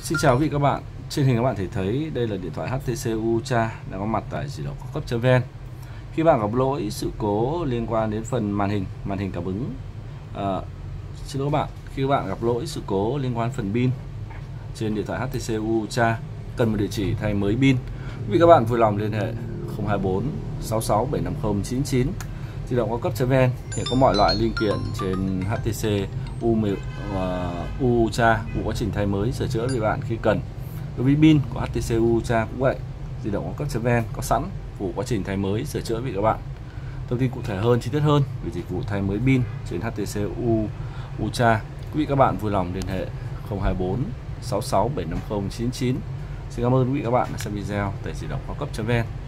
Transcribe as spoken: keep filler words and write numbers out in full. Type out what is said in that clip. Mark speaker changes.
Speaker 1: Xin chào quý vị các bạn. Trên hình các bạn thể thấy đây là điện thoại hát tê xê Ultra đang có mặt tại chỉ đạo cao cấp.vn. Khi bạn gặp lỗi sự cố liên quan đến phần màn hình, màn hình cảm ứng, à, xin lỗi các bạn, khi các bạn gặp lỗi sự cố liên quan phần pin trên điện thoại hát tê xê Ultra cần một địa chỉ thay mới pin, quý vị các bạn vui lòng liên hệ không hai bốn sáu sáu bảy năm không chín chín. Di động cao cấp.vn hiện có mọi loại linh kiện trên hát tê xê Ultra của quá trình thay mới sửa chữa vì bạn khi cần. Đối với pin của hát tê xê Ultra cũng vậy, di động cao cấp.vn có sẵn phục vụ quá trình thay mới sửa chữa vì các bạn. Thông tin cụ thể hơn, chi tiết hơn về dịch vụ thay mới pin trên hát tê xê Ultra, quý vị các bạn vui lòng liên hệ không hai bốn sáu sáu bảy năm không chín chín. Xin cảm ơn quý vị các bạn đã xem video tại di động cao cấp.vn.